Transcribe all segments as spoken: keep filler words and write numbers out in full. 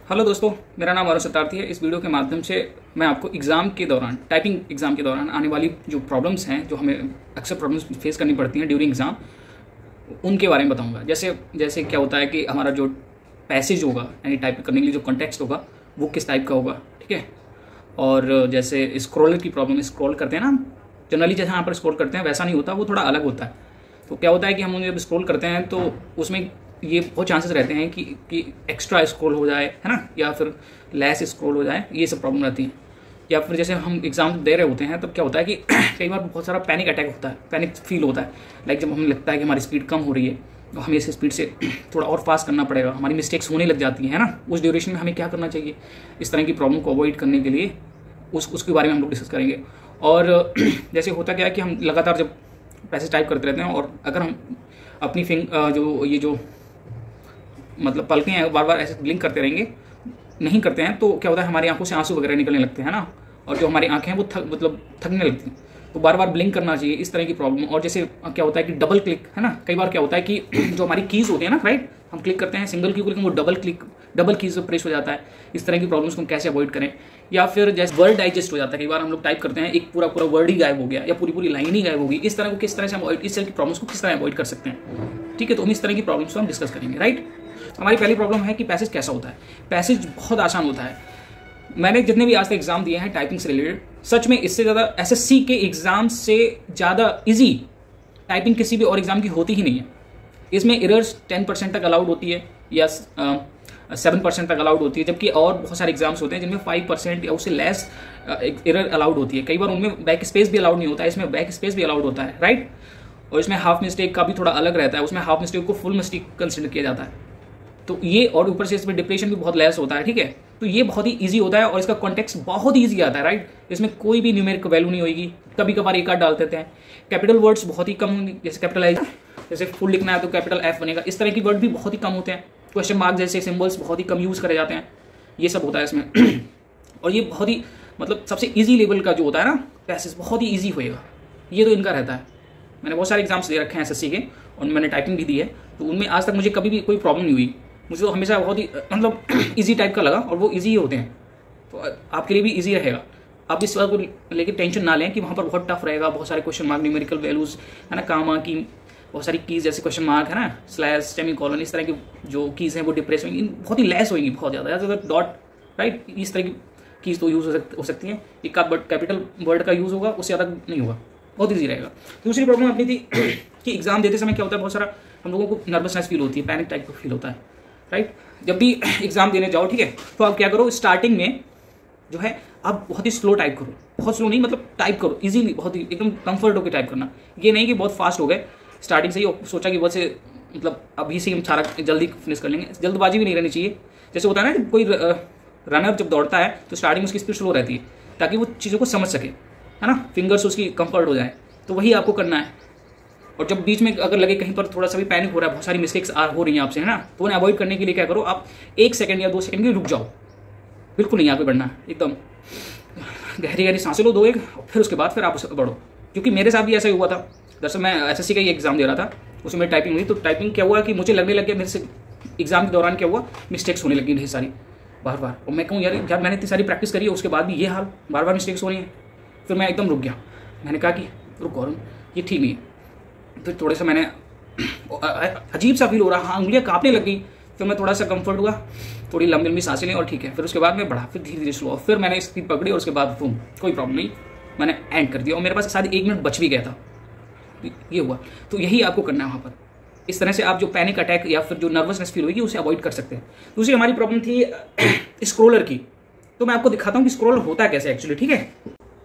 Hello दोस्तों, मेरा नाम अरुण सत्यार्थी है। इस वीडियो के माध्यम से मैं आपको एग्ज़ाम के दौरान, टाइपिंग एग्ज़ाम के दौरान आने वाली जो प्रॉब्लम्स हैं, जो हमें अक्सर प्रॉब्लम्स फेस करनी पड़ती हैं ड्यूरिंग एग्ज़ाम, उनके बारे में बताऊंगा। जैसे जैसे क्या होता है कि हमारा जो पैसेज होगा यानी टाइप करने के लिए जो कॉन्टेक्स्ट होगा वो किस टाइप का होगा, ठीक है। और जैसे स्क्रॉलर की प्रॉब्लम, स्क्रॉल करते हैं ना हम, जनरली जैसे यहाँ पर स्क्रॉल करते हैं वैसा नहीं होता, वो थोड़ा अलग होता है। तो क्या होता है कि हम जब स्क्रॉल करते हैं तो उसमें ये बहुत चांसेस रहते हैं कि कि एक्स्ट्रा स्क्रॉल हो जाए, है ना, या फिर लेस स्क्रॉल हो जाए, ये सब प्रॉब्लम रहती है। या फिर जैसे हम एग्जाम दे रहे होते हैं तब क्या होता है कि कई बार बहुत सारा पैनिक अटैक होता है, पैनिक फील होता है। लाइक जब हमें लगता है कि हमारी स्पीड कम हो रही है तो हमें इस स्पीड से थोड़ा और फास्ट करना पड़ेगा, हमारी मिस्टेक्स होने लग जाती हैं, है ना। उस ड्यूरेशन में हमें क्या करना चाहिए, इस तरह की प्रॉब्लम को अवॉइड करने के लिए उस उसके बारे में हम लोग डिस्कस करेंगे। और जैसे होता क्या है कि हम लगातार जब पैसेज टाइप करते रहते हैं और अगर हम अपनी फिंग जो ये जो मतलब पलकें हैं बार बार ऐसे ब्लिंक करते रहेंगे, नहीं करते हैं, तो क्या होता है हमारी आंखों से आंसू वगैरह निकलने लगते हैं ना, और जो हमारी आंखें हैं वो थक मतलब थकने लगती हैं। तो बार बार ब्लिंक करना चाहिए, इस तरह की प्रॉब्लम। और जैसे क्या होता है कि डबल क्लिक, है ना, कई बार क्या होता है कि जो हमारी कीज़ होती है ना, राइट, हम क्लिक करते हैं सिंगल की को, लेकिन वो double click double keys press हो जाता है। इस तरह की प्रॉब्लम्स को हम कैसे अवॉइड करें। या फिर जैसे वर्ड डाइजेस्ट हो जाता है, कई बार हम लोग टाइप करते हैं एक पूरा पूरा वर्ड ही गायब हो गया या पूरी पूरी लाइन ही गायब होगी। इस तरह को किस तरह से हम इस तरह की प्रॉब्लम्स को किस तरह अवॉइड कर सकते हैं, ठीक है। तो हम इस तरह की प्रॉब्लम्स को हम डिस्कस करेंगे, राइट। हमारी पहली प्रॉब्लम है कि पैसेज कैसा होता है। पैसेज बहुत आसान होता है। मैंने जितने भी आज तक एग्जाम दिए हैं टाइपिंग से रिलेटेड, सच में इससे ज़्यादा एसएससी के एग्जाम से ज़्यादा इजी टाइपिंग किसी भी और एग्जाम की होती ही नहीं है। इसमें एरर्स टेन परसेंट तक अलाउड होती है या सेवन परसेंट तक अलाउड होती है, जबकि और बहुत सारे एग्जाम्स होते हैं जिनमें फाइव परसेंट या उससे लेस एरर अलाउड होती है। कई बार उनमें बैक स्पेस भी अलाउड नहीं होता है, इसमें बैक स्पेस भी अलाउड होता है, राइट। और इसमें हाफ मिस्टेक का भी थोड़ा अलग रहता है, उसमें हाफ मिस्टेक को फुल मिस्टेक कंसिडर किया जाता है। तो ये, और ऊपर से इसमें डिप्रेशन भी बहुत लेस होता है, ठीक है। तो ये बहुत ही इजी होता है और इसका कॉन्टेक्स्ट बहुत ही ईजी आता है, राइट। इसमें कोई भी न्यूमेरिक वैल्यू नहीं होगी, कभी कभार एक आध डाल देते हैं। कैपिटल वर्ड्स बहुत ही कम होंगे, जैसे कैपिटलाइज, जैसे फुल लिखना है तो कैपिटल एफ बनेगा, इस तरह की वर्ड भी बहुत ही कम होते हैं। क्वेश्चन मार्क जैसे सिंबल्स बहुत ही कम यूज़ करे जाते हैं, ये सब होता है इसमें। और ये बहुत ही मतलब सबसे ईजी लेवल का जो होता है ना पैसेज, बहुत ही ईजी होएगा, ये तो इनका रहता है। मैंने बहुत सारे एग्जाम्स दे रखे हैं एसएससी के और मैंने टाइपिंग भी दी है, तो उनमें आज तक मुझे कभी भी कोई प्रॉब्लम नहीं हुई। मुझे तो हमेशा बहुत ही मतलब इजी टाइप का लगा, और वो इजी ही होते हैं, तो आपके लिए भी इजी रहेगा। आप इस बात को लेकर टेंशन ना लें कि वहाँ पर बहुत टफ रहेगा, बहुत सारे क्वेश्चन मार्क, न्यूमेरिकल वैल्यूज़, है ना, कामा की बहुत सारी कीज़ जैसे क्वेश्चन मार्क, है ना, स्लैश, सेमी कॉलन, इस तरह की जो कीज़ हैं वो डिप्रेस होंगी, बहुत ही लेस होगी, बहुत ज़्यादा ज़्यादा डॉट, राइट, इस तरह की कीज़ तो यूज़ हो, सक, हो सकती हैं। एक आध कैपिटल वर्ड का यूज़ होगा, उससे ज़्यादा नहीं होगा, बहुत ईजी रहेगा। दूसरी प्रॉब्लम अपनी थी कि एग्जाम देते समय क्या होता है, बहुत सारा हम लोगों को नर्वसनेस फील होती है, पैनिक टाइप का फील होता है, राइट। जब भी एग्जाम देने जाओ, ठीक है, तो आप क्या करो, स्टार्टिंग में जो है आप बहुत ही स्लो टाइप करो, बहुत स्लो नहीं, मतलब टाइप करो इजीली, बहुत ही एकदम कंफर्ट होकर टाइप करना। ये नहीं कि बहुत फास्ट हो गए स्टार्टिंग से ही, सोचा कि बहुत से मतलब अभी से हम सारा जल्दी फिनिश कर लेंगे। जल्दबाजी भी नहीं रहनी चाहिए। जैसे होता है ना, कोई रनर जब दौड़ता है तो स्टार्टिंग में उसकी स्पीड स्लो रहती है ताकि वो चीज़ों को समझ सके, है ना, फिंगर्स उसकी कंफर्ट हो जाए, तो वही आपको करना है। और जब बीच में अगर लगे कहीं पर थोड़ा सा भी पैनिक हो रहा है, बहुत सारी मिस्टेक्स हो रही हैं आपसे, है ना, तो उन्हें अवॉइड करने के लिए क्या करो, आप एक सेकंड या दो सेकंड के रुक जाओ, बिल्कुल नहीं आगे बढ़ना, एकदम गहरी गहरी सांसें लो दो एक, फिर उसके बाद फिर आप बढ़ो। क्योंकि मेरे साथ भी ऐसा ही हुआ था। दरअसल मैं एसएससी का ही एग्जाम दे रहा था, उसमें मेरी टाइपिंग हुई, तो टाइपिंग क्या हुआ कि मुझे लगने लग गया, मेरे से एग्जाम के दौरान क्या हुआ, मिस्टेक्स होने लगी ढेर सारी बार बार। और मैं कहूँ यार, जब मैंने इतनी सारी प्रैक्टिस करी है उसके बाद भी ये हाल, बार बार मिस्टेक्स हो रही हैं। फिर मैं एकदम रुक गया, मैंने कहा कि रुक गौरव, ये ठीक नहीं है। फिर थोड़ा सा मैंने अजीब सा फील हो रहा, हाँ उंगलियाँ कांपने लग गई। फिर मैं थोड़ा सा कंफर्ट हुआ, थोड़ी लंबी लंबी सांसें ली और ठीक है, फिर उसके बाद मैं बढ़ा, फिर धीरे धीरे स्लो, फिर मैंने स्पीड पकड़ी और उसके बाद बूम, कोई प्रॉब्लम नहीं, मैंने एंड कर दिया। और मेरे पास शायद एक मिनट बच भी गया था, ये हुआ। तो यही आपको करना है वहाँ पर। इस तरह से आप जो पैनिक अटैक या फिर जो नर्वसनेस फील होगी उसे अवॉइड कर सकते हैं। दूसरी हमारी प्रॉब्लम थी स्क्रोलर की, तो मैं आपको दिखाता हूँ कि स्क्रोलर होता है कैसे एक्चुअली, ठीक है।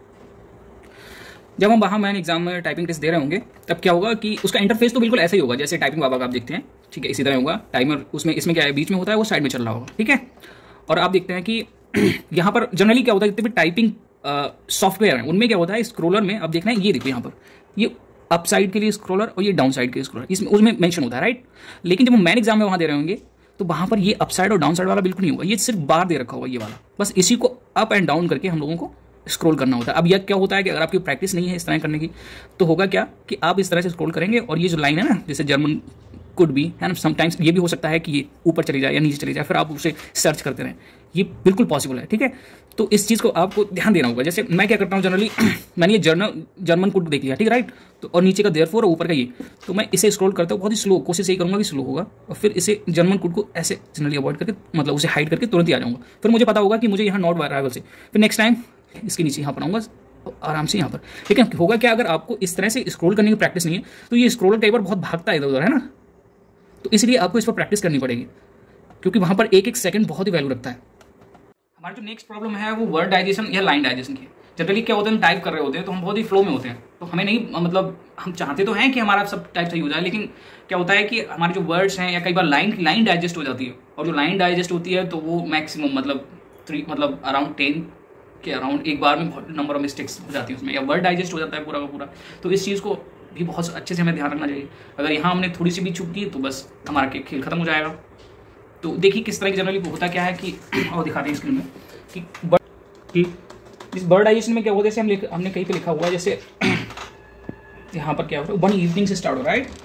जब हम वहाँ मैन एग्जाम में टाइपिंग टेस्ट दे रहे होंगे तब क्या होगा कि उसका इंटरफेस तो बिल्कुल ऐसा ही होगा जैसे टाइपिंग बाबा का आप देखते हैं, ठीक है, इसी तरह होगा। टाइमर उसमें इसमें क्या है, बीच में होता है, वो साइड में चल रहा होगा, ठीक है। और आप देखते हैं कि यहाँ पर जनरली क्या होता है, जितने भी टाइपिंग सॉफ्टवेयर हैं उनमें क्या होता है, स्क्रोलर में अब देखना है, ये देखो यहाँ पर ये अप साइड के लिए स्क्रोलर और ये डाउन साइड के लिए स्क्रोलर, इसमें उसमें मेंशन होता है, राइट। लेकिन जब हम मैन एग्जाम में वहाँ दे रहे होंगे तो वहाँ पर ये अप साइड और डाउन साइड वाला बिल्कुल नहीं होगा, ये सिर्फ बार दे रखा होगा ये वाला, बस इसी को अप एंड डाउन करके हम लोगों को स्क्रॉल करना होता है। अब यह क्या होता है कि अगर आपकी प्रैक्टिस नहीं है इस तरह करने की, तो होगा क्या कि आप इस तरह से स्क्रॉल करेंगे और ये जो लाइन है ना, जैसे जर्मन कुड बी, है ना, समटाइम्स ये भी हो सकता है कि ये ऊपर चली जाए या नीचे चली जाए, फिर आप उसे सर्च करते रहें, ये बिल्कुल पॉसिबल है, ठीक है। तो इस चीज़ को आपको ध्यान देना होगा। जैसे मैं क्या करता हूँ जनरली, मैंने ये जर्नल जर्मन कुड देख लिया, ठीक है, राइट, तो और नीचे का देयरफॉर और ऊपर का ये, तो मैं इसे स्क्रॉल करता हूँ बहुत ही स्लो, कोशिश यही करूँगा कि स्लो होगा, और फिर इसे जर्मन कुड को ऐसे जनरली अवॉइड करके, मतलब उसे हाइड करके तुरंत ही आ जाऊँगा। फिर मुझे पता होगा कि मुझे यहाँ नॉट अराइवल से, फिर नेक्स्ट टाइम इसके नीचे यहाँ पर आऊँगा आराम से यहाँ पर। लेकिन होगा क्या, अगर आपको इस तरह से स्क्रॉल करने की प्रैक्टिस नहीं है तो ये स्क्रॉलर कई बार बहुत भागता है इधर उधर, है ना, तो इसलिए आपको इस पर प्रैक्टिस करनी पड़ेगी, क्योंकि वहाँ पर एक एक सेकंड बहुत ही वैल्यू रखता है। हमारी जो नेक्स्ट प्रॉब्लम है वो वर्ड डाइजेशन या लाइन डाइजेशन की। जनरली क्या होता है, हम टाइप कर रहे होते हैं तो हम बहुत ही फ्लो में होते हैं, तो हमें नहीं, मतलब हम चाहते तो हैं कि हमारा सब टाइप सही हो जाए, लेकिन क्या होता है कि हमारे जो वर्ड्स हैं या कई बार लाइन लाइन डाइजेस्ट हो जाती है, और जो लाइन डाइजेस्ट होती है तो वो मैक्सिमम मतलब थ्री मतलब अराउंड टेन के अराउंड एक बार में बहुत नंबर ऑफ मिस्टेक्स हो जाती है उसमें, या वर्ड डाइजेस्ट हो जाता है पूरा का पूरा। तो इस चीज़ को भी बहुत अच्छे से हमें ध्यान रखना चाहिए। अगर यहाँ हमने थोड़ी सी भी चूक की तो बस हमारा खेल खत्म हो जाएगा। तो देखिए किस तरह की जनरली होता क्या है कि और दिखाते हैं स्क्रीन में कि कि इस वर्ड डाइजेशन में क्या होता है, जैसे हम लिख हमने कहीं पे लिखा हुआ है, जैसे यहाँ पर क्या हो रहा है, वन इवनिंग से स्टार्ट हो रहा है, राइट,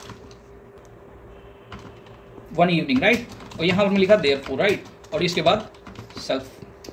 वन इवनिंग, राइट, और यहाँ पर हमने लिखा देयरफॉर, राइट, और इसके बाद self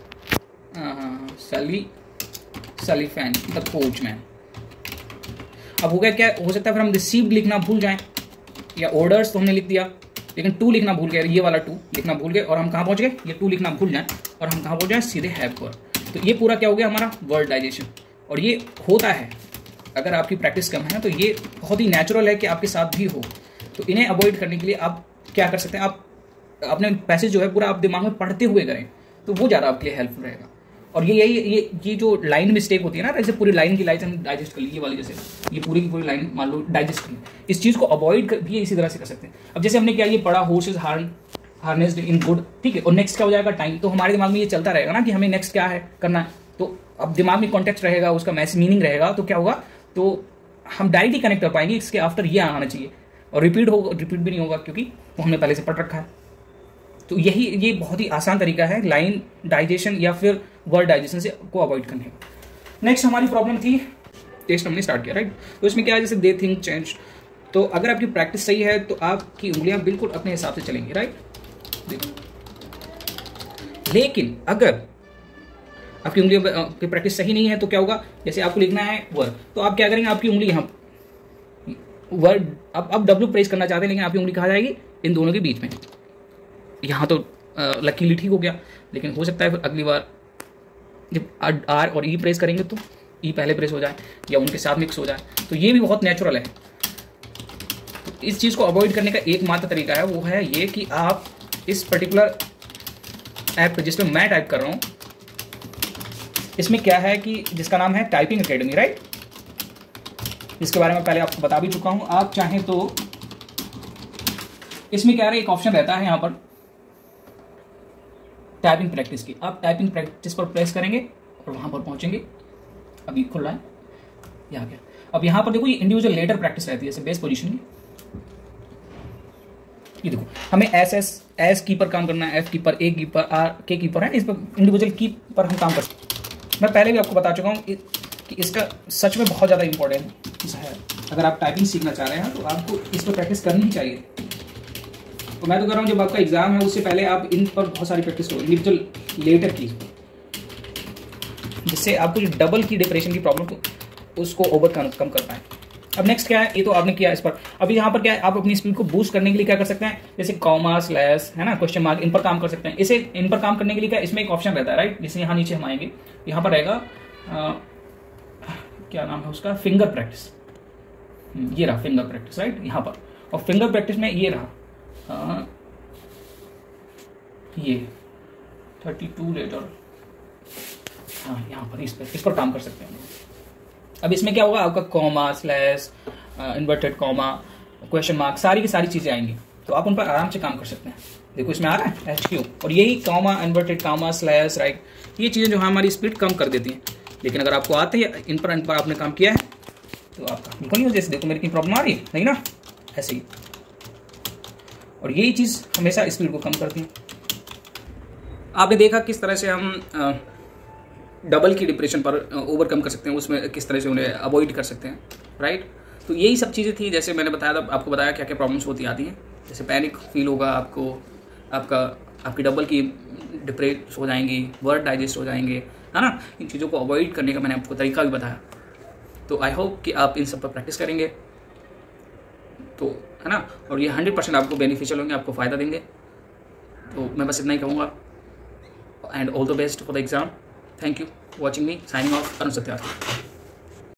Sally Sally fan the coachman. अब हो गया क्या, हो सकता है फिर हम रिसीव्ड लिखना भूल जाएं, या ऑर्डर्स तो हमने लिख दिया लेकिन टू लिखना भूल गए, ये वाला टू लिखना भूल गए, और हम कहाँ पहुँच गए, ये टू लिखना भूल जाएं और हम कहाँ पहुँच जाएं, सीधे हैव पर। तो ये पूरा क्या हो गया हमारा वर्ड डाइजेशन, और ये होता है अगर आपकी प्रैक्टिस कम है तो ये बहुत ही नेचुरल है कि आपके साथ भी हो। तो इन्हें अवॉइड करने के लिए आप क्या कर सकते हैं, आप अपने पैसेज जो है पूरा आप दिमाग में पढ़ते हुए करें, तो वो ज़्यादा आपके लिए हेल्पफुल रहेगा। और ये यही ये ये जो लाइन मिस्टेक होती है ना, जैसे पूरी लाइन की लाइन हम डाइजेस्ट कर ली, ये वाली जैसे ये पूरी की पूरी लाइन मान लो डाइजेस्ट की, इस चीज़ को अवॉइड कर भी इसी तरह से कर सकते हैं। अब जैसे हमने क्या ये पढ़ा, horse is horn harnessed in good, ठीक है, और नेक्स्ट क्या हो जाएगा, टाइम, तो हमारे दिमाग में ये चलता रहेगा ना कि हमें नेक्स्ट क्या है करना है, तो अब दिमाग में कॉन्टेक्स्ट रहेगा, उसका मैसेज मीनिंग रहेगा, तो क्या होगा, तो हम डायरेक्टली कनेक्ट कर पाएंगे, इसके आफ्टर ये आना चाहिए, और रिपीट होगा, रिपीट भी नहीं होगा क्योंकि वो हमने पहले से पढ़ रखा है। तो यही ये बहुत ही आसान तरीका है लाइन डाइजेशन या फिर वर्ड डाइजेशन से को अवॉइड करने का। नेक्स्ट हमारी प्रॉब्लम थी, टेस्ट हमने स्टार्ट किया, राइट, तो इसमें क्या है, जैसे दे थिंक चेंज, तो अगर आपकी प्रैक्टिस सही है तो आपकी उंगलियां बिल्कुल अपने हिसाब से चलेंगी, राइट, देखो। लेकिन अगर आपकी उंगलियों की प्रैक्टिस सही नहीं है तो क्या होगा, जैसे आपको लिखना है वर्ड, तो आप क्या करेंगे, आपकी उंगली यहाँ वर्ड, अब अब डब्ल्यू प्रेस करना चाहते हैं लेकिन आपकी उंगली कहाँ जाएगी, इन दोनों के बीच में। यहाँ तो लकीली ठीक हो गया, लेकिन हो सकता है फिर अगली बार जब आर और ई प्रेस करेंगे तो ई पहले प्रेस हो जाए या उनके साथ मिक्स हो जाए, तो ये भी बहुत नेचुरल है। तो इस चीज़ को अवॉइड करने का एकमात्र तरीका है वो है ये कि आप इस पर्टिकुलर ऐप जिसमें मैं टाइप कर रहा हूँ, इसमें क्या है कि जिसका नाम है टाइपिंग एकेडमी, राइट, इसके बारे में पहले आपको बता भी चुका हूँ। आप चाहें तो इसमें क्या है, एक ऑप्शन रहता है यहाँ पर टाइपिंग प्रैक्टिस की, आप टाइपिंग प्रैक्टिस पर प्रेस करेंगे और वहां पर पहुंचेंगे। अभी खुल रहा है यहाँ क्या, अब यहाँ पर देखो ये इंडिविजुअल लेटर प्रैक्टिस रहती है, जैसे बेस पोजीशन की, ये देखो हमें एस एस एस की पर काम करना है, एफ की पर, ए की पर, आर के की पर है, इस पर इंडिविजुअल की पर हम काम कर सकते हैं। मैं पहले भी आपको बता चुका हूँ कि इसका सच में बहुत ज़्यादा इंपॉर्टेंट है। अगर आप टाइपिंग सीखना चाह रहे हैं तो आपको इस पर प्रैक्टिस करनी ही चाहिए। तो मैं तो कर रहा हूँ जब आपका एग्जाम है उससे पहले आप इन पर बहुत सारी प्रैक्टिस करो, इंडिविजुअल लेटर की, जिससे आपको जो डबल की डिप्रेशन की प्रॉब्लम को उसको ओवरकम कम कर पाए। अब नेक्स्ट क्या है, ये तो आपने किया इस पर। अभी यहाँ पर क्या है, आप अपनी स्पीड को बूस्ट करने के लिए क्या कर सकते हैं, जैसे कॉमा, स्लैश, है ना, क्वेश्चन मार्क, इन पर काम कर सकते हैं। इसे इन पर काम करने के लिए क्या, इसमें एक ऑप्शन रहता है, राइट, जैसे यहाँ नीचे हम आएंगे, यहाँ पर रहेगा आ, क्या नाम है उसका, फिंगर प्रैक्टिस, ये रहा फिंगर प्रैक्टिस, राइट, यहाँ पर। और फिंगर प्रैक्टिस में ये रहा आ, ये थर्टी टू लेटर, हाँ यहाँ पर इस पर इस पर काम कर सकते हैं। अब इसमें क्या होगा, आपका comma, slash, inverted comma, question mark, सारी की सारी चीजें आएंगी, तो आप उन पर आराम से काम कर सकते हैं। देखो इसमें आ रहा है एच क्यू, और यही comma, inverted comma, slash, right, ये चीजें जो हमारी स्पीड कम कर देती हैं। लेकिन अगर आपको आते हैं इन पर इन पर आपने काम किया है तो आपका बिल्कुल नहीं हो, जैसे देखो मेरी की प्रॉब्लम आ रही है नहीं ना, ऐसे ही। और यही चीज हमेशा स्पीड को कम करती है। आपने देखा किस तरह से हम आ, डबल की डिप्रेशन पर ओवरकम कर सकते हैं, उसमें किस तरह से उन्हें अवॉइड कर सकते हैं, राइट। तो यही सब चीज़ें थी, जैसे मैंने बताया था, आपको बताया क्या क्या प्रॉब्लम्स होती आती हैं। जैसे पैनिक फील होगा आपको, आपका आपकी डबल की डिप्रेस हो जाएंगी, वर्ड डाइजेस्ट हो जाएंगे, है ना। इन चीज़ों को अवॉइड करने का मैंने आपको तरीका भी बताया। तो आई होप कि आप इन सब पर प्रैक्टिस करेंगे, तो है ना, और ये हंड्रेड परसेंट आपको बेनिफिशियल होंगे, आपको फ़ायदा देंगे। तो मैं बस इतना ही कहूँगा, and all the best for the exam. Thank you watching me, signing off, Arun Satyarthi.